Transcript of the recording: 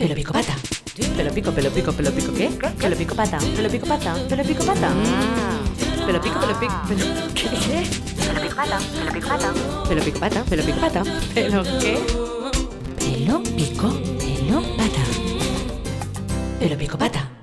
Pelo pico pata. Pelo pico, ¿qué? Pelo pico pata. Pelo pico pata. Pelo pico pata. Pelo pico, ¿qué? Pelo pico pata. Pelo pico pata. Pelo pico pata. Pelo pico pata. ¿Pelo qué? Pelo pico, pelo pata. Pelo pico pata.